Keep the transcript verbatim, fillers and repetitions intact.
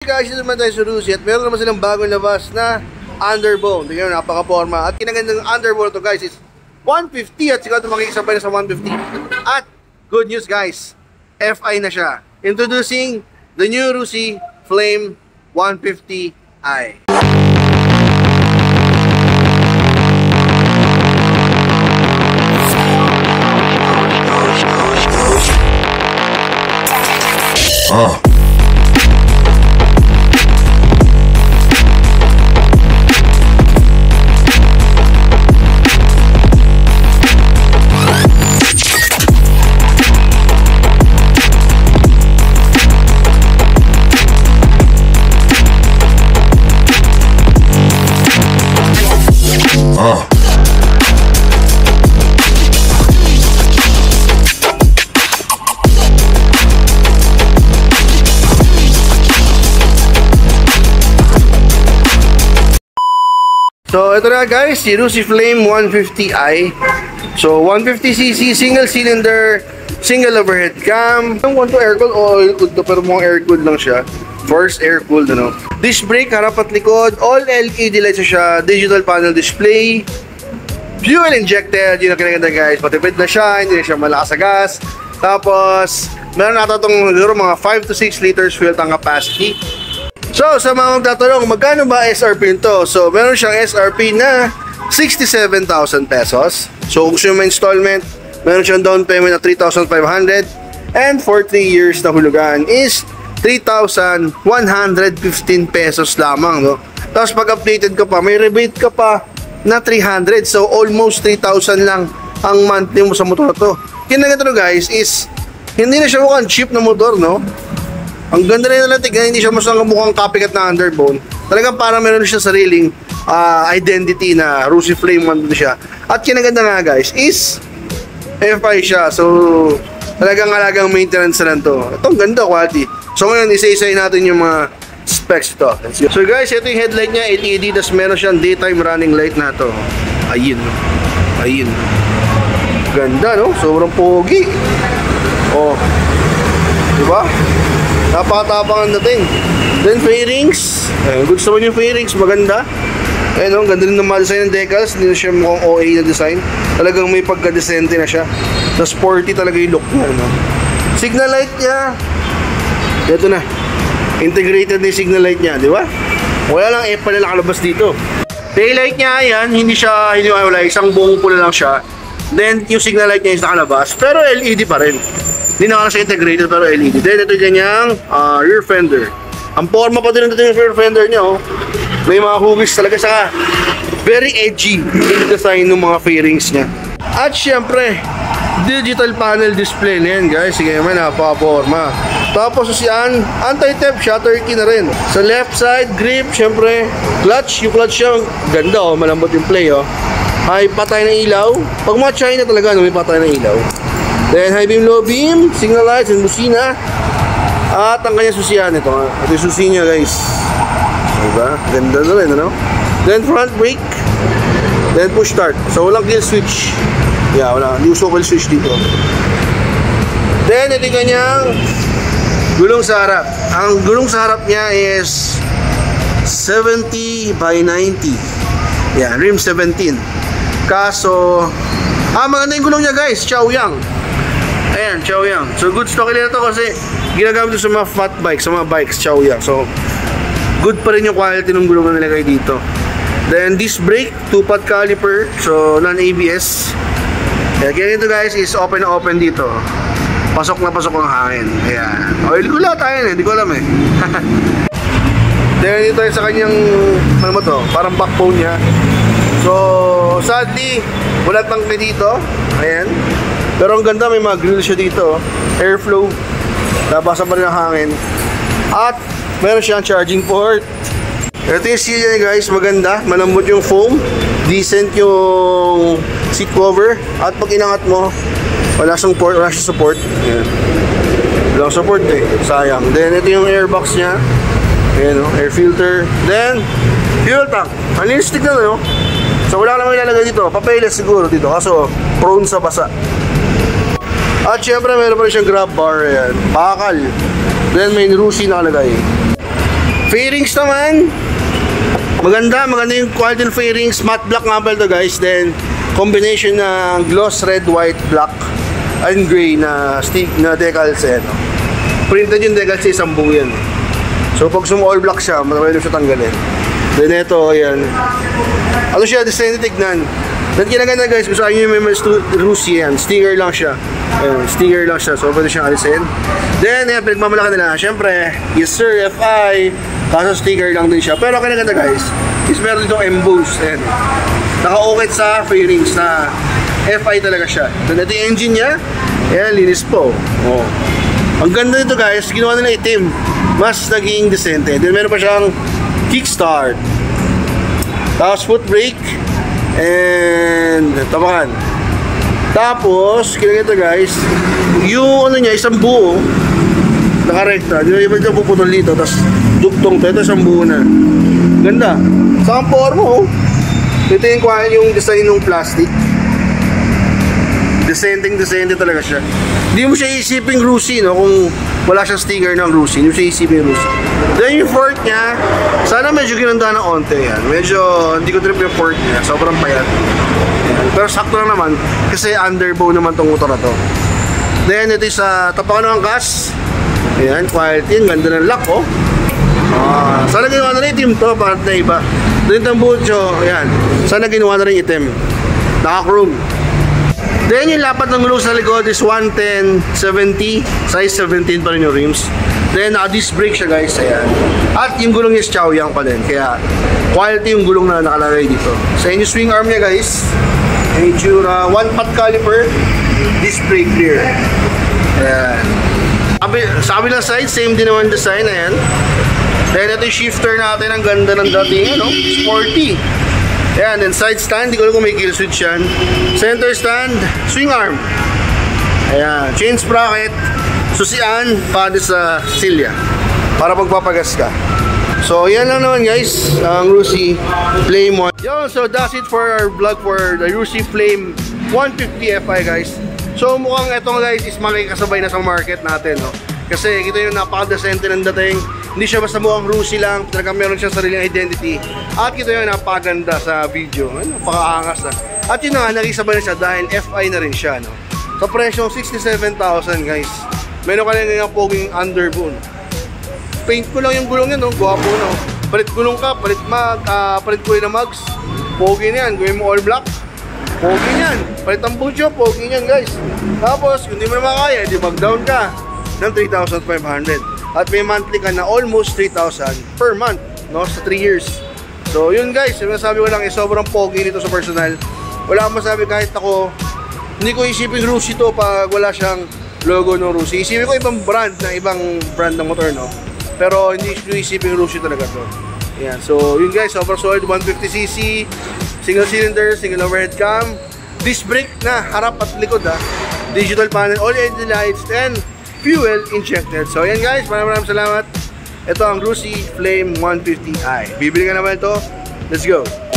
guys, dito naman tayo sa Rusi at meron naman silang bagong labas na underbone. Tingnan nyo, napaka-forma. At kinagandang underbone to guys is one fifty at siguro makikisabay na sa one fifty. At good news guys, F I na siya. Introducing the new Rusi Flame one fifty i. Uh. Uh. So ito na guys, si Rusi Flame one fifty i. So one fifty c c, single cylinder, single overhead cam. Ang one to air cooled o oil cooled to, pero mukhang air cooled lang siya. First air cooled, ano. Disc brake, harap at likod, all L E D lights siya, digital panel display, fuel injected, yun ang kinaganda guys. Patipid na siya, hindi na siya malakas sa gas. Tapos meron nata itong mga five to six liters fuel tank capacity. So, sa mga magtatanong, magkano ba S R P nito? So, meron siyang S R P na sixty-seven thousand pesos. So, kung gusto mo installment, meron siyang down payment na three thousand five hundred. And for three years na hulugan is three thousand one hundred fifteen pesos lamang, no? Tapos, pag updated ka pa, may rebate ka pa na three hundred. So, almost three thousand lang ang monthly mo sa motor na to. Kinaganto guys is, hindi na siya mukhang cheap na motor, no? Ang ganda rin natin, hindi siya masyadong mukhang copycat na underbone. Talagang parang meron siya sariling uh, identity na Rusi Flame one siya. At kinaganda nga guys is F I siya. So talagang alagang maintenance na lang to. Itong ganda quality. So ngayon isa-isay natin yung mga specs ito. So guys, ito yung headlight niya, L E D. Tapos meron siyang daytime running light na to. Ayun. Ayun. Ganda, no? Sobrang pogi. Oh. Diba? Napakatapang ang dating. Then fairings, ayun, gusto mo yung fairings, maganda. Ayun, ang ganda rin ng mga design ng decals. Hindi na siya mukhang O A na design. Talagang may pagka-decente na siya. Na sporty talaga yung look niya, no? Signal light niya, ito na, integrated na yung signal light niya, di ba? Wala lang F pala nakalabas dito. Tail light niya, yan, hindi siya, hindi wala, isang buong pula lang siya. Then yung signal light niya is nakalabas, pero L E D pa rin. Hindi na siya integrated pero L E D. Then ito ganyang uh, rear fender. Ang forma pa din ito yung rear fender niya, oh. May mga hugis talaga sa very edgy yung design ng mga fairings niya. At syempre, digital panel display na yan guys. Sige naman, napaka-forma. Tapos yan, anti-theft shutter key na rin. Sa left side, grip, syempre, clutch. Yung clutch siya, ganda, oh. Malambot yung play, oh. May patay ng ilaw. Pag mga China talaga, no, may patay ng ilaw. Then high beam, low beam, signal lights, and busina. At ang kanyang susiyan, ito nga. Ito yung susi niya guys. Diba? Ganda na rin, ano? Then front brake. Then push start. So walang kill switch. Yeah, wala. Hindi uso kill switch dito. Then ito yung kanyang gulong sa harap. Ang gulong sa harap niya is seventy by ninety. Yeah, rim seventeen. Kaso, ah, maganda yung gulong niya guys. Chaoyang. Ayan, Chaoyang. So good stock nila to kasi ginagamit ito sa mga fat bikes, sa mga bikes, Chaoyang. So good pa rin yung quality ng gulong na nilagay dito. Then disc brake, two-pot caliper, so non-A B S. Kaya ganito guys is open na open dito. Pasok na pasok ang hangin. Ayan. Oil ko lang tayo eh, hindi ko alam eh. Then dito sa kanyang, ano mo to, parang backbone niya. So sadly, wala tangke dito. Ayan. Pero ang ganda, may mga grill siya dito, airflow, nabasa pa rin ang hangin. At meron siyang charging port. Ito yung seat niya guys, maganda, malambot yung foam, decent yung seat cover. At pag inangat mo, wala siyang support, wala siyang support. Ayan. Walang support eh, sayang. Then ito yung airbox niya. Ayan o, air filter. Then, fuel tank. Unlisted na no? So wala naman ilalagay dito, papeles siguro dito, kaso prone sa basa. At syempre meron pa rin siyang grab bar, ayan, bakal. Then may Rusi nakalagay. Fairings naman, maganda, maganda yung quality ng fairings. Matte black nga pala to guys. Then, combination ng gloss red, white, black, and gray na stick na decals eh, no? Printed yung decals sa isang buo yan. So, pag sum all black siya, matawin siya tanggalin. Then, ito, ayan. Ano siya, design tignan. Then, kinaganda guys, gusto nyo yung may Rusi yan. Sticker lang siya. Ayan, sticker lang siya. So, pwede siyang alisin. Then, ayan, pinagmamalaki nila. Siyempre, yes sir, F I. Kaso sticker lang din siya. Pero kinaganda guys, is meron dito embossed. Ayan. Naka-ukit sa fairings na F I talaga siya. Then, ito yung engine niya. Ayan, linis po. Oh. Ang ganda nito guys, ginawa nila itim. Mas naging decente. Then, meron pa siyang kickstart. Tapos, foot brake. And tapakan. Tapos, kinaganda guys, yung ano niya, isang buo, nakarekta. Di ba iba dito puputol dito, tapos duktong to, ito isang buo na. Ganda. Sa kampor mo, ito yung, yung design ng plastic. Descending, descending talaga siya. Hindi mo siya isiping Rusi, no? Kung wala siyang sticker ng Rusi, hindi mo siya isiping Rusi. Then yung fork niya, sana medyo ginanda ng onte yan. Medyo, hindi ko trip yung fork niya. Sobrang payat. Yan. Pero sakto lang naman, kasi underbow naman tong motor na to. Then ito yung sa tapakan ng gas. Ayan, quality. Ganda ng lock, oh. Ah, sana ginawa na rin itim to, para na iba. Then itong bucho, ayan. Sana ginawa na rin itim. Naka-chrome. Then yung lapat ng gulong sa likod is one ten seventy, size seventeen pa rin yung rims. Then naka-disc brake siya guys, ayan. At yung gulong is Chaoyang pa din, kaya quality yung gulong na nakalagay dito. Sa inyo swing arm niya guys, yung itsura, one pot caliper, disc brake rear. Ayan. Sa kabilang side, same din naman design, ayan. Then ito yung shifter natin, ang ganda ng dating, ano, sporty. Ayan, then side stand, hindi ko alam kung may kill switch yan. Center stand, swing arm. Ayan, chain sprocket, susian, pati sa silya. Para pagpapagas ka. So, yan lang naman guys, ang Rusi Flame one. Yo, so that's it for our vlog for the Rusi Flame one fifty F I guys. So, mukhang etong guys is makikasabay na sa market natin, no? Kasi kita yung napaka-decente ng dating. Hindi siya basta mukhang Rusi lang, talagang meron siyang sariling identity. At kita yung napakaganda sa video. Ano, napakaangas na. At yun na nga, nakisabay na siya dahil F I na rin siya, no? Sa presyong sixty-seven thousand guys. Meron ka lang yung poging underbone. Paint ko lang yung gulong yan, no? Guwapo, no? Palit gulong ka, palit mag, uh, palit kulay na mags. Pogi na yan, gawin mo all black. Pogi yan. Palit ang bucho, pogi yan guys. Tapos, kung di mo naman kaya, di mag-down ka ng three thousand five hundred. At may monthly ka na almost three thousand per month, no? Sa three years. So, yun guys, yung nasabi ko lang, eh, sobrang pogi nito sa personal. Wala akong masabi kahit ako, hindi ko isipin Rusi to pag wala siyang logo ng Rusi. Isipin ko ibang brand, na ibang brand ng motor, no? Pero hindi ko isipin Rusi talaga to. Ayan, so yun guys, sobrang solid, one fifty c c, single cylinder, single overhead cam, disc brake na harap at likod, ha. Digital panel, all L E D lights, and fuel injected. So ayan guys, maraming maraming salamat. Ito ang Rusi Flame one fifty i. Bibili ka naman ito. Let's go.